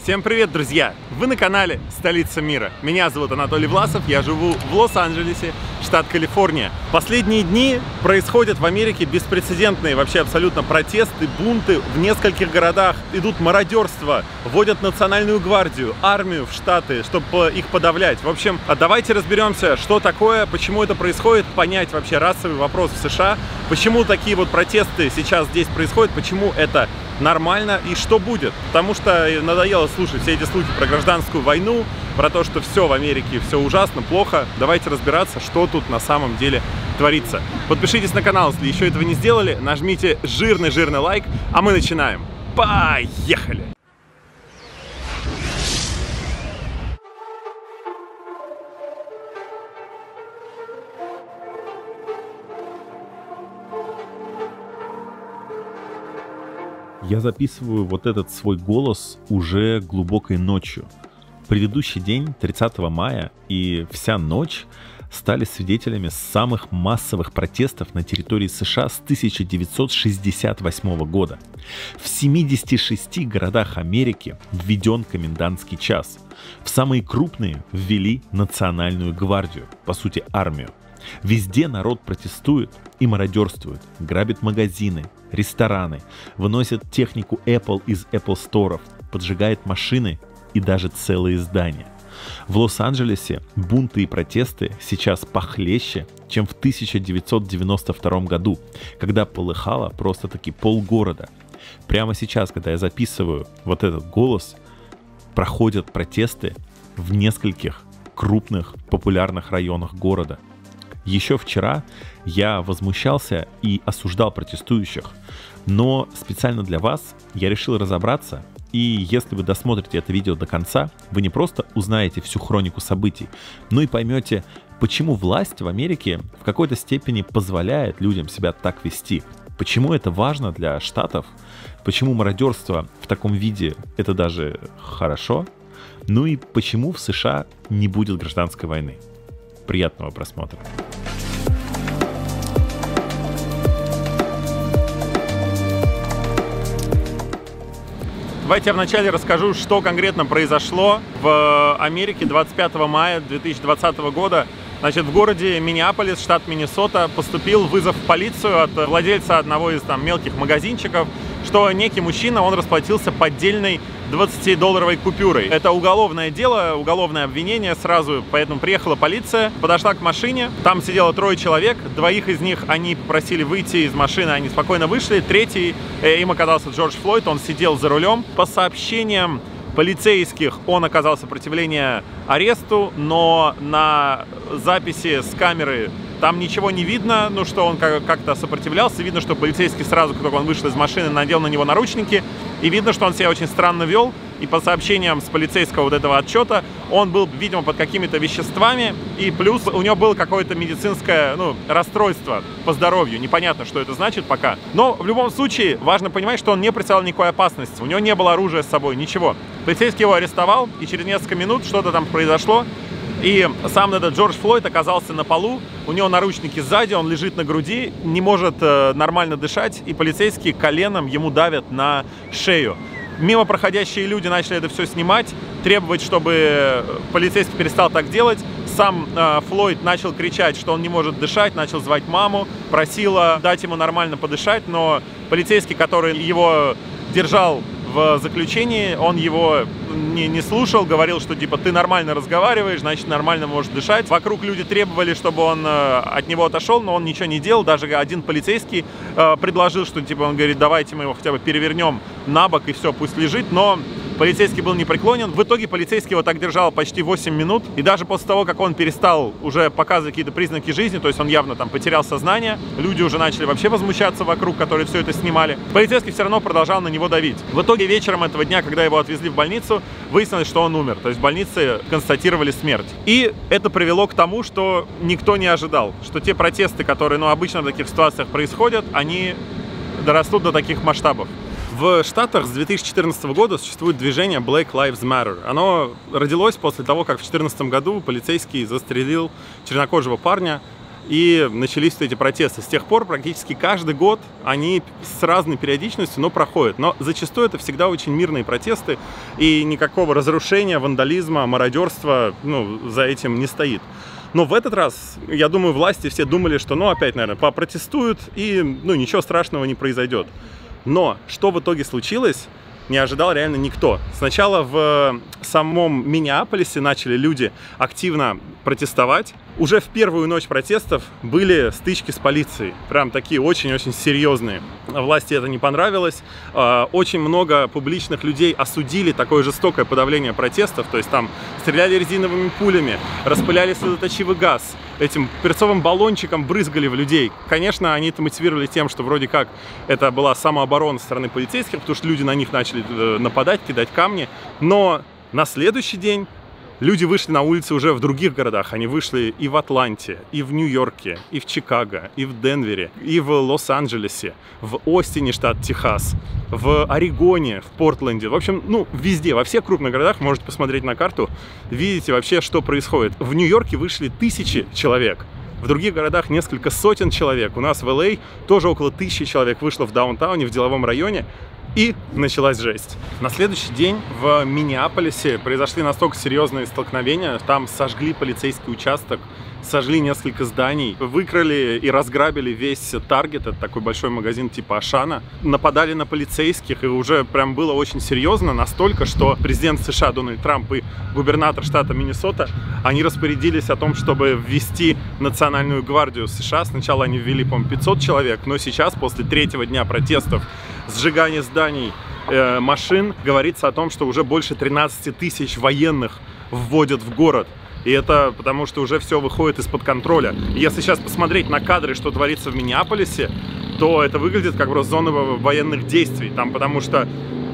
Всем привет, друзья! Вы на канале Столица мира. Меня зовут Анатолий Власов, я живу в Лос-Анджелесе, штат Калифорния. Последние дни происходят в Америке беспрецедентные вообще абсолютно протесты, бунты в нескольких городах. Идут мародерства, вводят национальную гвардию, армию в штаты, чтобы их подавлять. В общем, давайте разберемся, что такое, почему это происходит, понять вообще расовый вопрос в США, почему такие вот протесты сейчас здесь происходят, почему это нормально и что будет. Потому что надоело слушать все эти слухи про гражданскую войну, про то, что все в Америке, все ужасно, плохо. Давайте разбираться, что тут на самом деле творится. Подпишитесь на канал, если еще этого не сделали, нажмите жирный лайк, а мы начинаем. Поехали! Я записываю вот этот свой голос уже глубокой ночью. Предыдущий день, 30 мая, и вся ночь стали свидетелями самых массовых протестов на территории США с 1968 года. В 76 городах Америки введен комендантский час. В самые крупные ввели национальную гвардию, по сути армию. Везде народ протестует и мародерствует, грабит магазины, рестораны, выносит технику Apple из Apple Store, поджигает машины и даже целые здания. В Лос-Анджелесе бунты и протесты сейчас похлеще, чем в 1992 году, когда полыхало просто-таки полгорода. Прямо сейчас, когда я записываю вот этот голос, проходят протесты в нескольких крупных популярных районах города. Еще вчера я возмущался и осуждал протестующих, но специально для вас я решил разобраться, и если вы досмотрите это видео до конца, вы не просто узнаете всю хронику событий, но и поймете, почему власть в Америке в какой-то степени позволяет людям себя так вести, почему это важно для штатов, почему мародерство в таком виде это даже хорошо, ну и почему в США не будет гражданской войны. Приятного просмотра. Давайте я вначале расскажу, что конкретно произошло в Америке 25 мая 2020 года. Значит, в городе Миннеаполис, штат Миннесота, поступил вызов в полицию от владельца одного из мелких магазинчиков, что некий мужчина, он расплатился поддельной 20-долларовой купюрой. Это уголовное дело, уголовное обвинение сразу, поэтому приехала полиция, подошла к машине, там сидело 3 человек, 2 из них они попросили выйти из машины, они спокойно вышли, 3-й, им оказался Джордж Флойд, он сидел за рулем. По сообщениям полицейских он оказал сопротивление аресту, но на записи с камеры там ничего не видно, ну что он как-то сопротивлялся. Видно, что полицейский сразу, как только он вышел из машины, надел на него наручники. И видно, что он себя очень странно вел. И по сообщениям с полицейского вот этого отчета, он был, видимо, под какими-то веществами. И плюс у него было какое-то медицинское, расстройство по здоровью. Непонятно, что это значит пока. Но в любом случае важно понимать, что он не представлял никакой опасности. У него не было оружия с собой, ничего. Полицейский его арестовал, и через несколько минут что-то там произошло. И сам этот Джордж Флойд оказался на полу, у него наручники сзади, он лежит на груди, не может нормально дышать, и полицейские коленом ему давят на шею. Мимо проходящие люди начали это все снимать, требовать, чтобы полицейский перестал так делать. Сам Флойд начал кричать, что он не может дышать, начал звать маму, просила дать ему нормально подышать, но полицейский, который его держал в заключении, он его не слушал, говорил, что типа ты нормально разговариваешь, значит нормально можешь дышать. Вокруг люди требовали, чтобы он от него отошел, но он ничего не делал. Даже один полицейский предложил, что типа он говорит, давайте мы его хотя бы перевернем на бок и все, пусть лежит, но полицейский был непреклонен. В итоге полицейский его так держал почти 8 минут. И даже после того, как он перестал уже показывать какие-то признаки жизни, то есть он явно там потерял сознание, люди уже начали вообще возмущаться вокруг, которые все это снимали, полицейский все равно продолжал на него давить. В итоге вечером этого дня, когда его отвезли в больницу, выяснилось, что он умер. То есть в больнице констатировали смерть. И это привело к тому, что никто не ожидал, что те протесты, которые обычно в таких ситуациях происходят, они дорастут до таких масштабов. В Штатах с 2014 года существует движение Black Lives Matter. Оно родилось после того, как в 2014 году полицейский застрелил чернокожего парня. и начались вот эти протесты. С тех пор практически каждый год они с разной периодичностью, но проходят. Но зачастую это всегда очень мирные протесты, и никакого разрушения, вандализма, мародерства за этим не стоит. Но в этот раз, я думаю, власти все думали, что опять, наверное, попротестуют, и ничего страшного не произойдет. Но что в итоге случилось, не ожидал реально никто. Сначала в самом Миннеаполисе начали люди активно протестовать. Уже в первую ночь протестов были стычки с полицией. Прям такие очень-очень серьезные. Власти это не понравилось. Очень много публичных людей осудили такое жестокое подавление протестов. То есть там стреляли резиновыми пулями, распыляли слезоточивый газ, этим перцовым баллончиком брызгали в людей. Конечно, они это мотивировали тем, что вроде как это была самооборона со стороны полицейских, потому что люди на них начали нападать, кидать камни. Но на следующий день люди вышли на улицы уже в других городах. Они вышли и в Атланте, и в Нью-Йорке, и в Чикаго, и в Денвере, и в Лос-Анджелесе, в Остине, штат Техас, в Орегоне, в Портленде. В общем, везде, во всех крупных городах, можете посмотреть на карту, видите вообще, что происходит. В Нью-Йорке вышли тысячи человек. В других городах несколько сотен человек. У нас в Л.А. тоже около 1000 человек вышло в даунтауне, в деловом районе. И началась жесть. На следующий день в Миннеаполисе произошли настолько серьезные столкновения. Там сожгли полицейский участок, сожгли несколько зданий, выкрали и разграбили весь Таргет, это такой большой магазин типа Ашана. Нападали на полицейских, и уже прям было очень серьезно, настолько, что президент США Дональд Трамп и губернатор штата Миннесота, они распорядились о том, чтобы ввести Национальную гвардию США. Сначала они ввели, по-моему, 500 человек, но сейчас, после третьего дня протестов, сжигания зданий, машин, говорится о том, что уже больше 13 тысяч военных вводят в город. И это потому, что уже все выходит из-под контроля. И если сейчас посмотреть на кадры, что творится в Миннеаполисе, то это выглядит как просто зона военных действий. Там потому что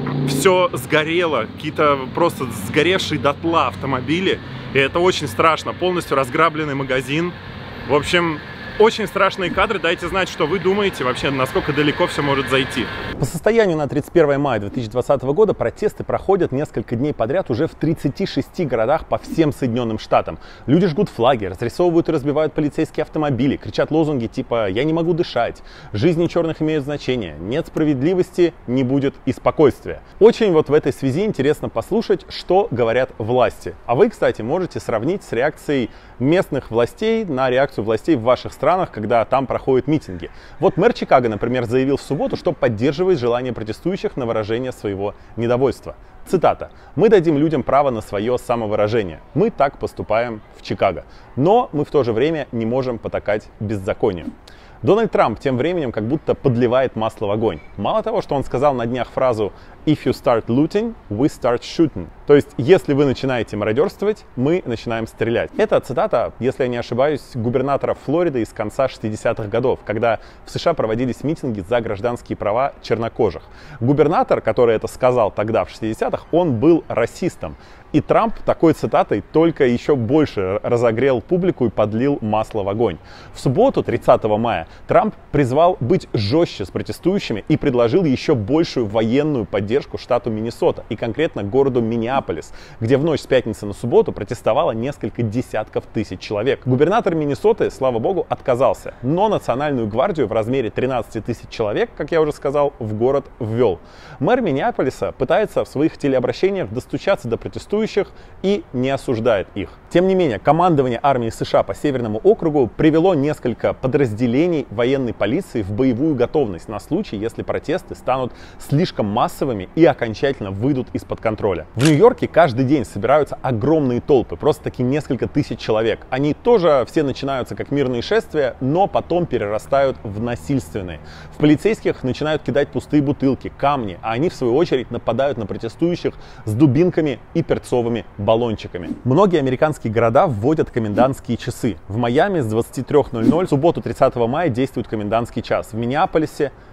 все сгорело, какие-то просто сгоревшие дотла автомобили. И это очень страшно. Полностью разграбленный магазин. В общем, очень страшные кадры. Дайте знать, что вы думаете вообще, насколько далеко все может зайти. По состоянию на 31 мая 2020 года протесты проходят несколько дней подряд уже в 36 городах по всем Соединенным Штатам. Люди жгут флаги, разрисовывают и разбивают полицейские автомобили, кричат лозунги типа «Я не могу дышать», «Жизни черных имеют значение», «Нет справедливости, не будет и спокойствия». Очень вот в этой связи интересно послушать, что говорят власти. А вы, кстати, можете сравнить с реакцией местных властей на реакцию властей в ваших странах, когда там проходят митинги. Вот мэр Чикаго, например, заявил в субботу, что поддерживает желание протестующих на выражение своего недовольства. Цитата. «Мы дадим людям право на свое самовыражение. Мы так поступаем в Чикаго. Но мы в то же время не можем потакать беззаконию». Дональд Трамп тем временем как будто подливает масло в огонь. Мало того, что он сказал на днях фразу «If you start looting, we start shooting». То есть, если вы начинаете мародерствовать, мы начинаем стрелять. Это цитата, если я не ошибаюсь, губернатора Флориды из конца 60-х годов, когда в США проводились митинги за гражданские права чернокожих. Губернатор, который это сказал тогда, в 60-х, он был расистом. И Трамп такой цитатой только еще больше разогрел публику и подлил масло в огонь. В субботу, 30 мая, Трамп призвал быть жестче с протестующими и предложил еще большую военную поддержку штату Миннесота и конкретно городу Миннеаполис, где в ночь с пятницы на субботу протестовало несколько десятков тысяч человек. Губернатор Миннесоты, слава богу, отказался, но Национальную гвардию в размере 13 тысяч человек, как я уже сказал, в город ввел. Мэр Миннеаполиса пытается в своих телеобращениях достучаться до протестующих и не осуждает их. Тем не менее, командование армии США по Северному округу привело несколько подразделений военной полиции в боевую готовность на случай, если протесты станут слишком массовыми и окончательно выйдут из-под контроля. В Нью-Йорке каждый день собираются огромные толпы, просто таки несколько тысяч человек. Они тоже все начинаются как мирные шествия, но потом перерастают в насильственные. В полицейских начинают кидать пустые бутылки, камни, а они в свою очередь нападают на протестующих с дубинками и перцовыми баллончиками. Многие американские города вводят комендантские часы. В Майами с 23:00 в субботу 30 мая действует комендантский час. В Миннеаполисе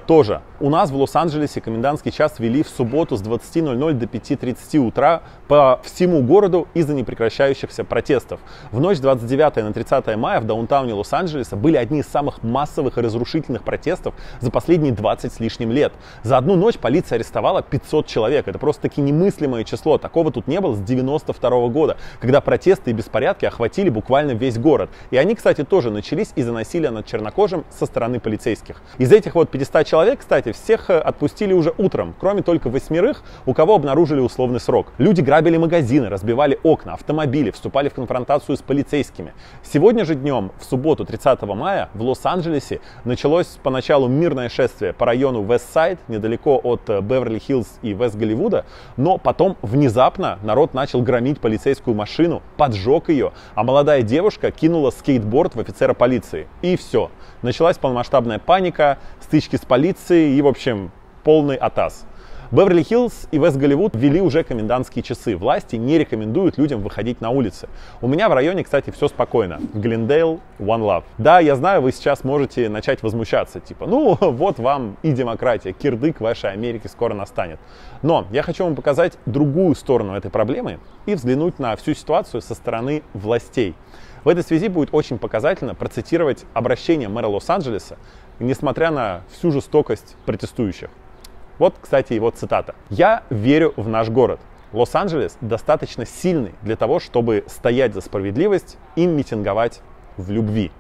тоже. У нас в Лос-Анджелесе комендантский час ввели в субботу с 20:00 до 5:30 утра по всему городу из-за непрекращающихся протестов. В ночь 29 на 30 мая в даунтауне Лос-Анджелеса были одни из самых массовых и разрушительных протестов за последние 20 с лишним лет. За одну ночь полиция арестовала 500 человек. Это просто-таки немыслимое число. Такого тут не было с 92 года, когда протесты и беспорядки охватили буквально весь город. И они, кстати, тоже начались из-за насилия над чернокожим со стороны полицейских. Из этих вот 500 человек, кстати, всех отпустили уже утром, кроме только 8, у кого обнаружили условный срок. Люди грабили магазины, разбивали окна, автомобили, вступали в конфронтацию с полицейскими. Сегодня же днем, в субботу 30 мая, в Лос-Анджелесе началось поначалу мирное шествие по району Вестсайд, недалеко от Беверли-Хиллз и Вест-Голливуда, но потом внезапно народ начал громить полицейскую машину, поджег ее, а молодая девушка кинула скейтборд в офицера полиции. И все. Началась полномасштабная паника, стычки с полицией и, в общем, полный атас. Беверли-Хиллз и Вест-Голливуд ввели уже комендантские часы. Власти не рекомендуют людям выходить на улицы. У меня в районе, кстати, все спокойно. Глендейл, One Love. Да, я знаю, вы сейчас можете начать возмущаться. Типа, ну, вот вам и демократия. Кирдык вашей Америки скоро настанет. Но я хочу вам показать другую сторону этой проблемы и взглянуть на всю ситуацию со стороны властей. В этой связи будет очень показательно процитировать обращение мэра Лос-Анджелеса, несмотря на всю жестокость протестующих. Вот, кстати, его цитата. «Я верю в наш город. Лос-Анджелес достаточно сильный для того, чтобы стоять за справедливость и митинговать в любви.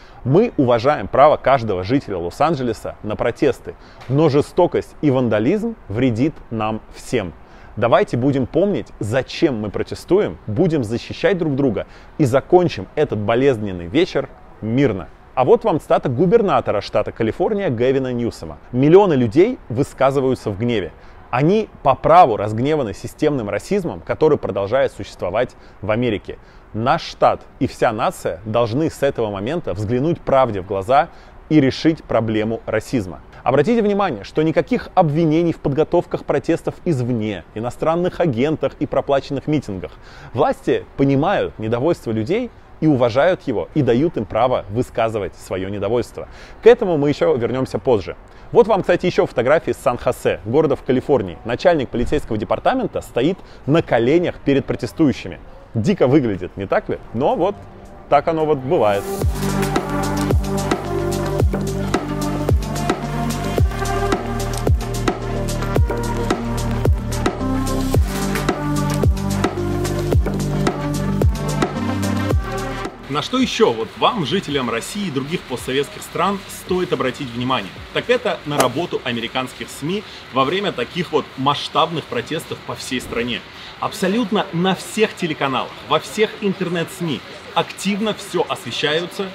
Мы уважаем право каждого жителя Лос-Анджелеса на протесты, но жестокость и вандализм вредит нам всем. Давайте будем помнить, зачем мы протестуем, будем защищать друг друга и закончим этот болезненный вечер мирно». А вот вам цитата губернатора штата Калифорния Гэвина Ньюсома. Миллионы людей высказываются в гневе. Они по праву разгневаны системным расизмом, который продолжает существовать в Америке. Наш штат и вся нация должны с этого момента взглянуть правде в глаза и решить проблему расизма. Обратите внимание, что никаких обвинений в подготовках протестов извне, иностранных агентах и проплаченных митингах. Власти понимают недовольство людей и уважают его, и дают им право высказывать свое недовольство. К этому мы еще вернемся позже. Вот вам, кстати, еще фотографии из Сан-Хосе, города в Калифорнии. Начальник полицейского департамента стоит на коленях перед протестующими. Дико выглядит, не так ли? Но вот так оно вот бывает. На что еще вот вам, жителям России и других постсоветских стран, стоит обратить внимание? Так это на работу американских СМИ во время таких вот масштабных протестов по всей стране. Абсолютно на всех телеканалах, во всех интернет-СМИ активно все освещается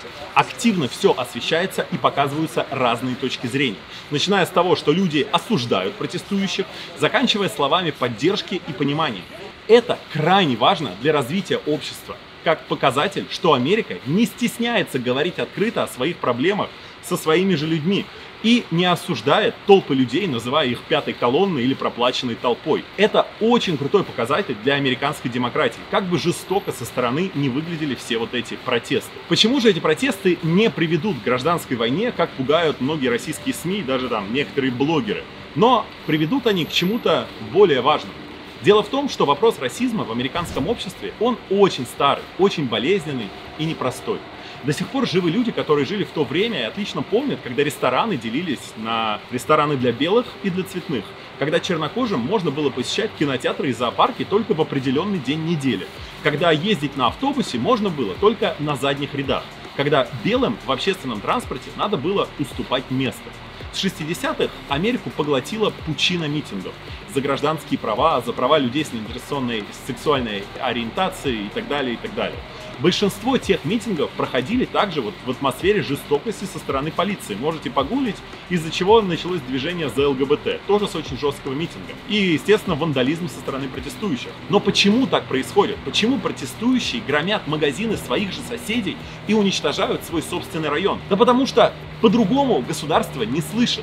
и показываются разные точки зрения. Начиная с того, что люди осуждают протестующих, заканчивая словами поддержки и понимания. Это крайне важно для развития общества, как показатель, что Америка не стесняется говорить открыто о своих проблемах со своими же людьми и не осуждает толпы людей, называя их пятой колонной или проплаченной толпой. Это очень крутой показатель для американской демократии, как бы жестоко со стороны не выглядели все вот эти протесты. Почему же эти протесты не приведут к гражданской войне, как пугают многие российские СМИ и даже там некоторые блогеры? Но приведут они к чему-то более важному. Дело в том, что вопрос расизма в американском обществе, он очень старый, очень болезненный и непростой. До сих пор живы люди, которые жили в то время и отлично помнят, когда рестораны делились на рестораны для белых и для цветных. Когда чернокожим можно было посещать кинотеатры и зоопарки только в определенный день недели. Когда ездить на автобусе можно было только на задних рядах. Когда белым в общественном транспорте надо было уступать место. С 60-х Америку поглотила пучина митингов за гражданские права, за права людей с нетрадиционной сексуальной ориентацией и так далее, и так далее. Большинство тех митингов проходили также вот в атмосфере жестокости со стороны полиции. Можете погуглить, из-за чего началось движение за ЛГБТ, тоже с очень жесткого митинга. И, естественно, вандализм со стороны протестующих. Но почему так происходит? Почему протестующие громят магазины своих же соседей и уничтожают свой собственный район? Да потому что по-другому государство не слышит.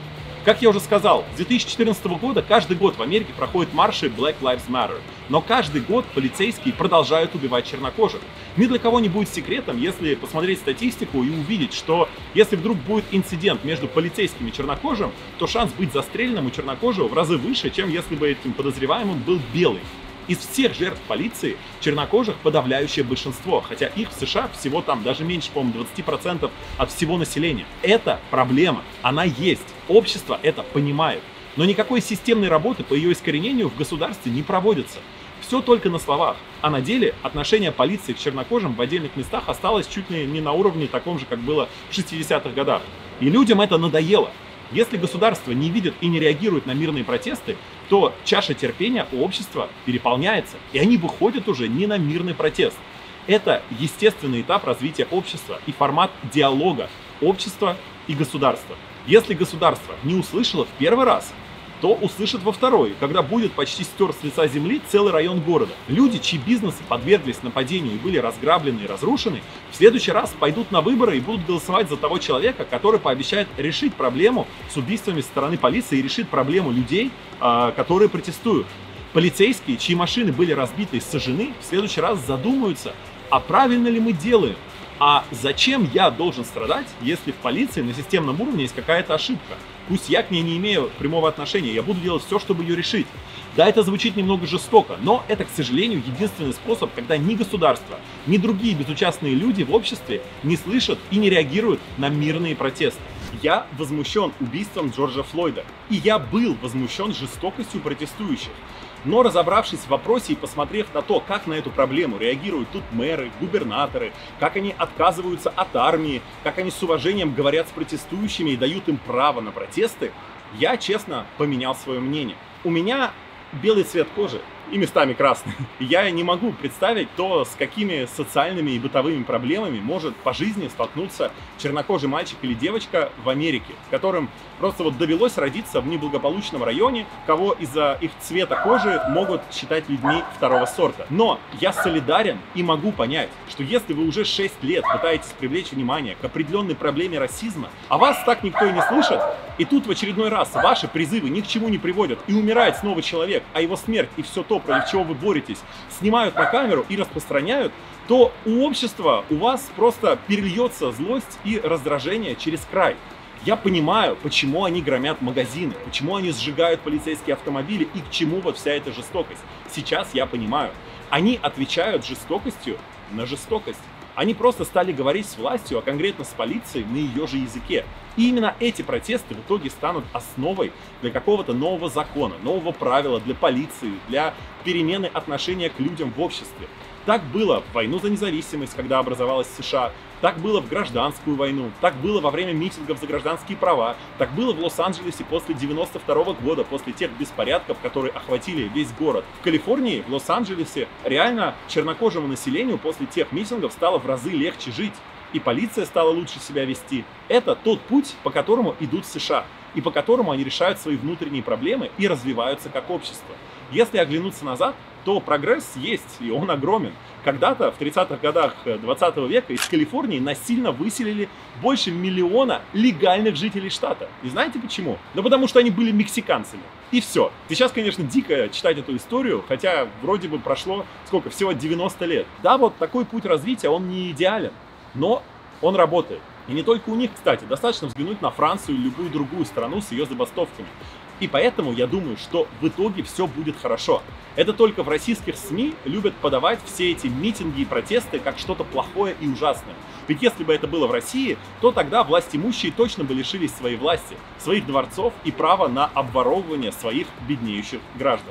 Как я уже сказал, с 2014 года каждый год в Америке проходят марши Black Lives Matter. Но каждый год полицейские продолжают убивать чернокожих. Ни для кого не будет секретом, если посмотреть статистику и увидеть, что если вдруг будет инцидент между полицейским и чернокожим, то шанс быть застреленным у чернокожего в разы выше, чем если бы этим подозреваемым был белый. Из всех жертв полиции чернокожих подавляющее большинство, хотя их в США всего там даже меньше, по-моему, 20% от всего населения. Это проблема, она есть, общество это понимает, но никакой системной работы по ее искоренению в государстве не проводится. Все только на словах, а на деле отношение полиции к чернокожим в отдельных местах осталось чуть ли не на уровне таком же, как было в 60-х годах. И людям это надоело. Если государство не видит и не реагирует на мирные протесты, то чаша терпения у общества переполняется, и они выходят уже не на мирный протест. Это естественный этап развития общества и формат диалога общества и государства. Если государство не услышало в первый раз, то услышит во второй, когда будет почти стер с лица земли целый район города. Люди, чьи бизнесы подверглись нападению и были разграблены и разрушены, в следующий раз пойдут на выборы и будут голосовать за того человека, который пообещает решить проблему с убийствами со стороны полиции и решит проблему людей, которые протестуют. Полицейские, чьи машины были разбиты и сожжены, в следующий раз задумаются, а правильно ли мы делаем? А зачем я должен страдать, если в полиции на системном уровне есть какая-то ошибка? Пусть я к ней не имею прямого отношения, я буду делать все, чтобы ее решить. Да, это звучит немного жестоко, но это, к сожалению, единственный способ, когда ни государство, ни другие безучастные люди в обществе не слышат и не реагируют на мирные протесты. Я возмущен убийством Джорджа Флойда, и я был возмущен жестокостью протестующих. Но разобравшись в вопросе и посмотрев на то, как на эту проблему реагируют тут мэры, губернаторы, как они отказываются от армии, как они с уважением говорят с протестующими и дают им право на протесты, я, честно, поменял свое мнение. У меня белый цвет кожи и местами красный. Я не могу представить то, с какими социальными и бытовыми проблемами может по жизни столкнуться чернокожий мальчик или девочка в Америке, которым просто вот довелось родиться в неблагополучном районе, кого из-за их цвета кожи могут считать людьми второго сорта. Но я солидарен и могу понять, что если вы уже 6 лет пытаетесь привлечь внимание к определенной проблеме расизма, а вас так никто и не слышит, и тут в очередной раз ваши призывы ни к чему не приводят, и умирает снова человек, а его смерть и все то, против чего вы боретесь, снимают на камеру и распространяют, то у общества, у вас просто перельется злость и раздражение через край. Я понимаю, почему они громят магазины, почему они сжигают полицейские автомобили и к чему вот вся эта жестокость. Сейчас я понимаю. Они отвечают жестокостью на жестокость. Они просто стали говорить с властью, а конкретно с полицией, на ее же языке. И именно эти протесты в итоге станут основой для какого-то нового закона, нового правила для полиции, для перемены отношения к людям в обществе. Так было в войну за независимость, когда образовалась США, так было в гражданскую войну, так было во время митингов за гражданские права, так было в Лос-Анджелесе после 92 года, после тех беспорядков, которые охватили весь город. В Калифорнии, в Лос-Анджелесе реально чернокожему населению после тех митингов стало в разы легче жить, и полиция стала лучше себя вести. Это тот путь, по которому идут США, и по которому они решают свои внутренние проблемы и развиваются как общество. Если оглянуться назад, то прогресс есть, и он огромен. Когда-то, в 30-х годах 20 века, из Калифорнии насильно выселили больше 1 миллиона легальных жителей штата. И знаете почему? Да потому что они были мексиканцами. И все. Сейчас, конечно, дико читать эту историю, хотя вроде бы прошло, сколько, всего 90 лет. Да, вот такой путь развития, он не идеален, но он работает. И не только у них, кстати, достаточно взглянуть на Францию или любую другую страну с ее забастовками. И поэтому я думаю, что в итоге все будет хорошо. Это только в российских СМИ любят подавать все эти митинги и протесты как что-то плохое и ужасное. Ведь если бы это было в России, то тогда властимущие точно бы лишились своей власти, своих дворцов и права на обворовывание своих беднеющих граждан.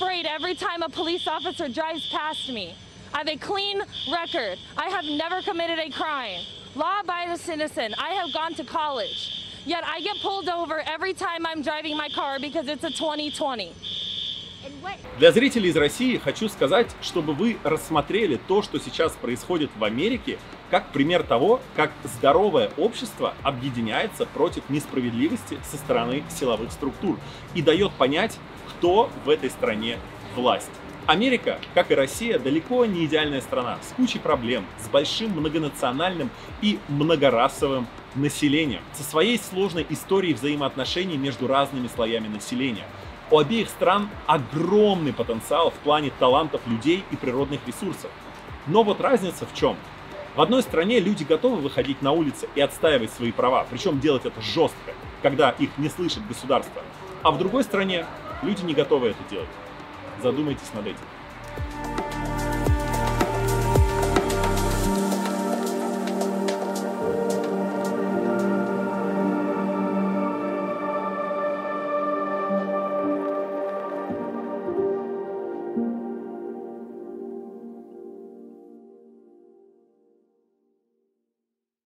I have a clean record. I have never committed a crime. Law-abiding citizen. I have gone to college. Yet I get pulled over every time I'm driving my car because it's a 2020. Для зрителей из России хочу сказать, чтобы вы рассмотрели то, что сейчас происходит в Америке, как пример того, как здоровое общество объединяется против несправедливости со стороны силовых структур и дает понять, кто в этой стране власть. Америка, как и Россия, далеко не идеальная страна, с кучей проблем, с большим многонациональным и многорасовым населением, со своей сложной историей взаимоотношений между разными слоями населения. У обеих стран огромный потенциал в плане талантов людей и природных ресурсов. Но вот разница в чем? В одной стране люди готовы выходить на улицы и отстаивать свои права, причем делать это жестко, когда их не слышит государство. А в другой стране люди не готовы это делать. Задумайтесь над этим.